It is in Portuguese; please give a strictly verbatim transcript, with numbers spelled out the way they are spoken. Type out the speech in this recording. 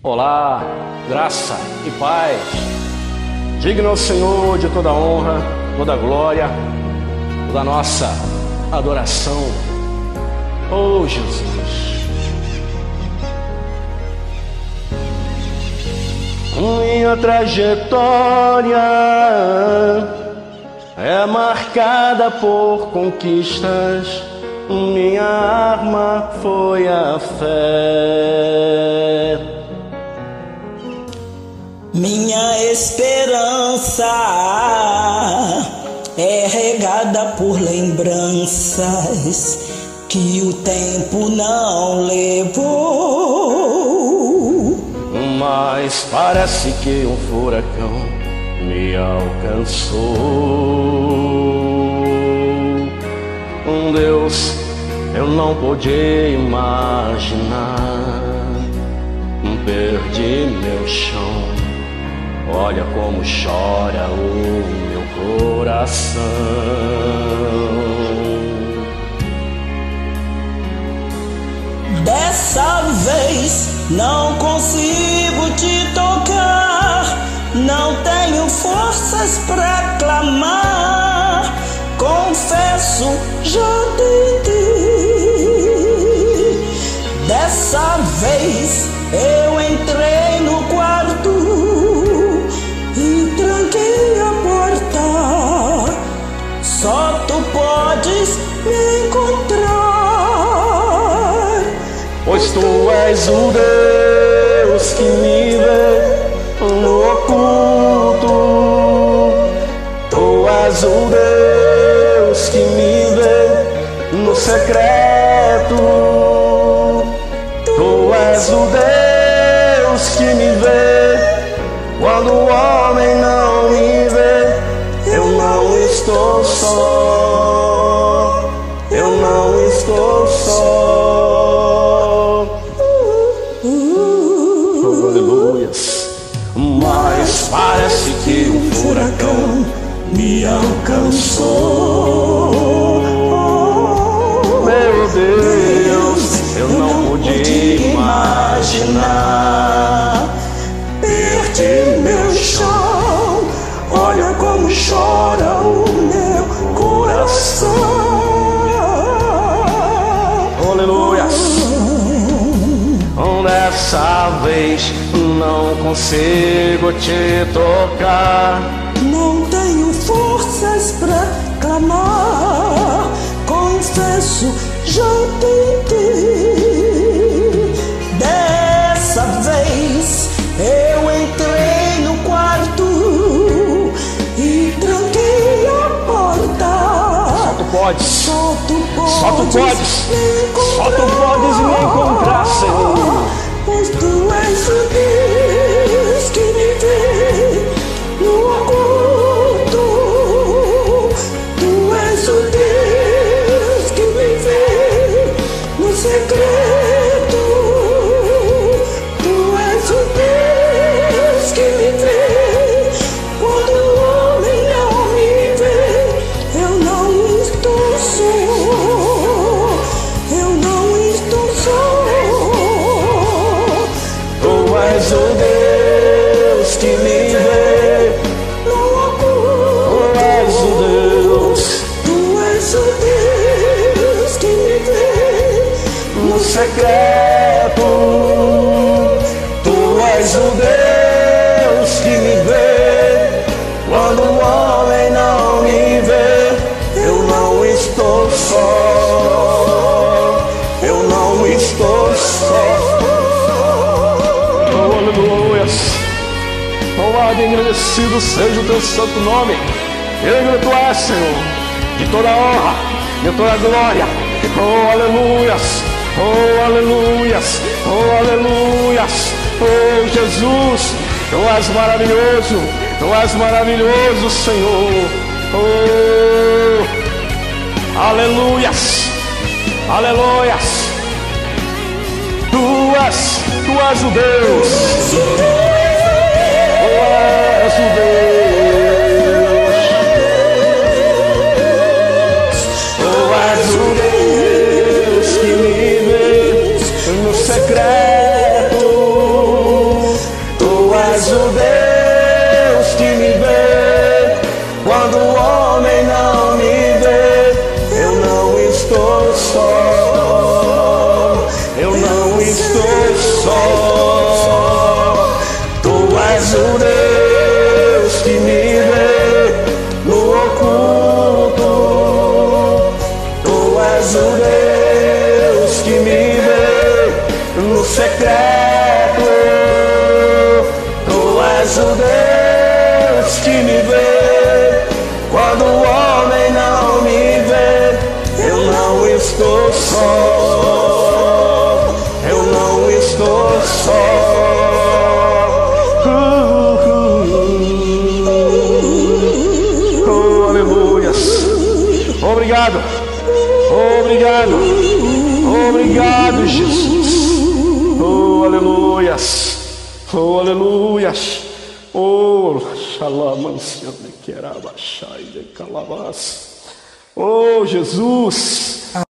Olá, graça e paz. Digno ao Senhor de toda honra, toda glória, toda nossa adoração. Oh Jesus, minha trajetória é marcada por conquistas. Minha arma foi a fé. Minha esperança é regada por lembranças que o tempo não levou. Mas parece que um furacão me alcançou. Um Deus eu não podia imaginar. Perdi meu chão. Olha como chora o meu coração. Dessa vez não consigo te tocar, não tenho forças pra clamar. Confesso, já tentei. Dessa vez eu entrei no quarto e tranquei a porta. Só tu podes me encontrar, pois tu és o Deus que me vê no oculto. Tu és o Deus que me vê no secreto. Tu és o Deus que me vê quando o homem não me vê. Eu não estou só, eu não estou só. Oh, aleluias. Mas parece que um furacão me alcançou. Meu Deus, eu não podia imaginar. Perdi meu chão. Olha como chora o meu coração. Aleluia. Dessa vez não consigo te tocar, não tenho forças pra clamar. Confesso, já tentei. Dessa vez eu entrei no quarto e tranquei a porta. Só tu podes, só tu podes, só tu podes, só tu podes me encontrar, Senhor. Pois tu és o Deus que me vê no oculto. Tu és o Deus que me vê no secreto. Tu és o Deus que me vê quando o homem não me vê. Eu não estou só, eu não estou só. Tu és o Deus que me vê no oculto. Tu és o Deus, tu és o Deus que me vê no secreto. Tu és o Deus que me vê quando o homem não me vê. Eu não estou só, eu não estou só. Oh, aleluia. Louvado e agradecido seja o teu santo nome. Ele tu és, Senhor, de toda honra, de toda glória. Oh, aleluias. Oh, aleluias. Oh, aleluias. Oh, Jesus, tu és maravilhoso. Tu és maravilhoso, Senhor. Oh, aleluias. Aleluias. Tu és, tu és o Deus. Tu és o Deus. Tu és o Deus que me vê no secreto. secreto. Tu és o Deus que me vê quando o homem não me vê. Eu não estou só, eu não estou só. Uh, uh, uh. Oh, aleluias. Obrigado, obrigado, obrigado, Jesus. Oh, aleluias, oh, aleluias. Oh, xalamansia de querabachai de calabás. Oh, Jesus.